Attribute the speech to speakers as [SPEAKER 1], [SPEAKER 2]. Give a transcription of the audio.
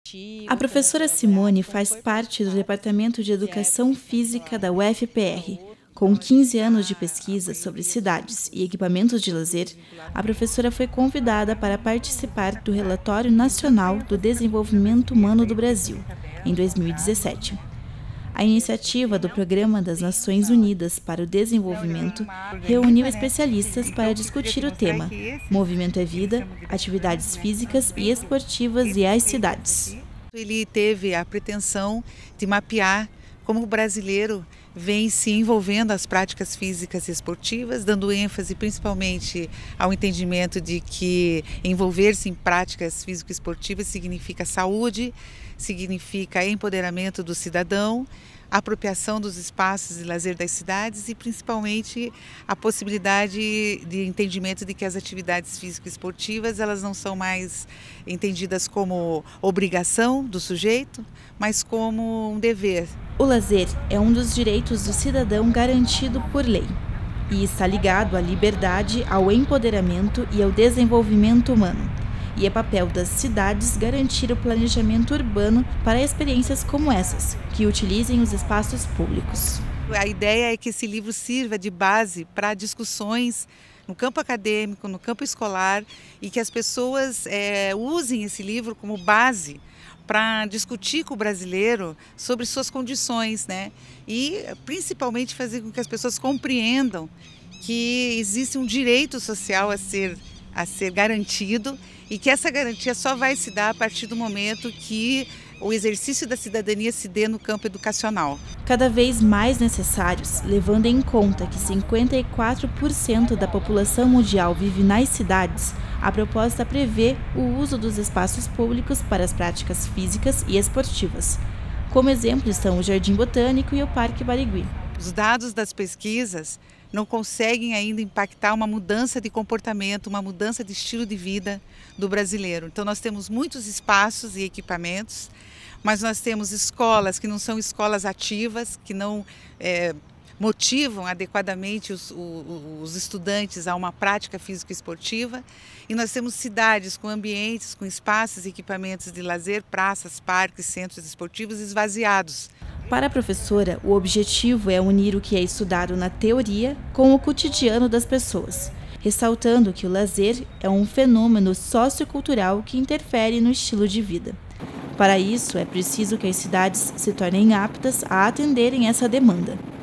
[SPEAKER 1] A professora Simone faz parte do Departamento de Educação Física da UFPR. Com 15 anos de pesquisa sobre cidades e equipamentos de lazer, a professora foi convidada para participar do Relatório Nacional do Desenvolvimento Humano do Brasil, em 2017. A iniciativa do Programa das Nações Unidas para o Desenvolvimento reuniu especialistas para discutir o tema Movimento é Vida, Atividades Físicas e Esportivas e as Cidades.
[SPEAKER 2] Ele teve a pretensão de mapear como o brasileiro vem se envolvendo às práticas físicas e esportivas, dando ênfase principalmente ao entendimento de que envolver-se em práticas físico-esportivas significa saúde, significa empoderamento do cidadão, apropriação dos espaços de lazer das cidades e principalmente a possibilidade de entendimento de que as atividades físico-esportivas elas não são mais entendidas como obrigação do sujeito, mas como um dever.
[SPEAKER 1] O lazer é um dos direitos do cidadão garantido por lei e está ligado à liberdade, ao empoderamento e ao desenvolvimento humano. E é papel das cidades garantir o planejamento urbano para experiências como essas, que utilizem os espaços públicos.
[SPEAKER 2] A ideia é que esse livro sirva de base para discussões no campo acadêmico, no campo escolar, e que as pessoas usem esse livro como base para discutir com o brasileiro sobre suas condições, né? E principalmente fazer com que as pessoas compreendam que existe um direito social a ser garantido e que essa garantia só vai se dar a partir do momento que o exercício da cidadania se dê no campo educacional.
[SPEAKER 1] Cada vez mais necessários, levando em conta que 54% da população mundial vive nas cidades, a proposta prevê o uso dos espaços públicos para as práticas físicas e esportivas. Como exemplo estão o Jardim Botânico e o Parque Barigui.
[SPEAKER 2] Os dados das pesquisas não conseguem ainda impactar uma mudança de comportamento, uma mudança de estilo de vida do brasileiro. Então nós temos muitos espaços e equipamentos, mas nós temos escolas que não são escolas ativas, que não motivam adequadamente os estudantes a uma prática físico-esportiva. E nós temos cidades com ambientes, com espaços e equipamentos de lazer, praças, parques, centros esportivos esvaziados.
[SPEAKER 1] Para a professora, o objetivo é unir o que é estudado na teoria com o cotidiano das pessoas, ressaltando que o lazer é um fenômeno sociocultural que interfere no estilo de vida. Para isso, é preciso que as cidades se tornem aptas a atenderem essa demanda.